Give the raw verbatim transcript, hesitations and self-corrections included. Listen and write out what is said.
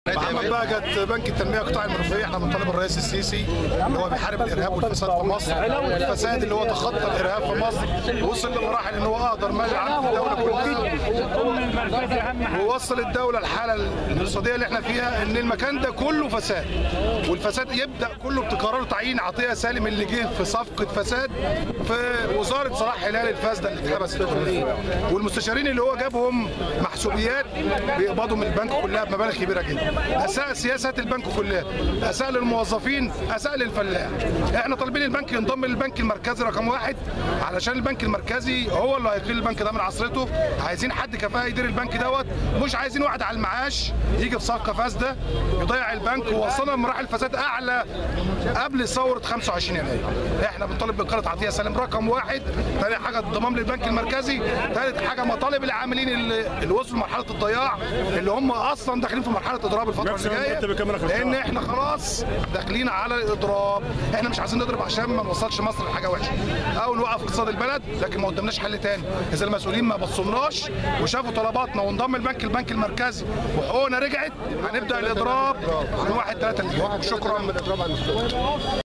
محمد بهجت بنك التنميه قطاع المنوفيه. احنا بنطالب الرئيس السيسي اللي هو بيحارب الارهاب والفساد في مصر، الفساد اللي هو تخطى الارهاب في مصر ووصل لمراحل ان هو اقدر ما يلعب في الدوله كلها، ووصل الدوله الحاله الاقتصاديه اللي احنا فيها ان المكان ده كله فساد، والفساد يبدا كله بتقرار تعيين عطيه سالم اللي جه في صفقه فساد في وزاره صلاح هلال الفاسده اللي اتحبست، والمستشارين اللي هو جابهم محسوبيات بيقبضوا من البنك كلها بمبالغ كبيره جدا. اساء سياسات البنك كلها، اساء للموظفين، اساء للفلاح. احنا طالبين البنك ينضم للبنك المركزي رقم واحد علشان البنك المركزي هو اللي هيقيل البنك ده من عصرته. عايزين حد كفاءه يدير البنك دوت، مش عايزين واحد على المعاش يجي في صفقه فاسده يضيع البنك ووصلنا لمراحل فساد اعلى قبل ثوره خمسة وعشرين يناير. احنا بنطالب بإقالة عطيه سالم رقم واحد. ثاني حاجه الضمان للبنك المركزي. ثالث حاجه مطالب العاملين اللي, اللي وصلوا لمرحله الضياع، اللي هم اصلا داخلين في مرحله اضراب الفتره اللي جايه، لان احنا خلاص داخلين على الاضراب. احنا مش عايزين نضرب عشان ما نوصلش مصر لحاجه وحشه او نوقف اقتصاد البلد، لكن ما قدامناش حل تاني. اذا المسؤولين ما بصولناش وشافوا طلباتنا وانضم البنك البنك المركزي وحقوقنا رجعت، هنبدا الاضراب من واحد ثلاثة. شكرا.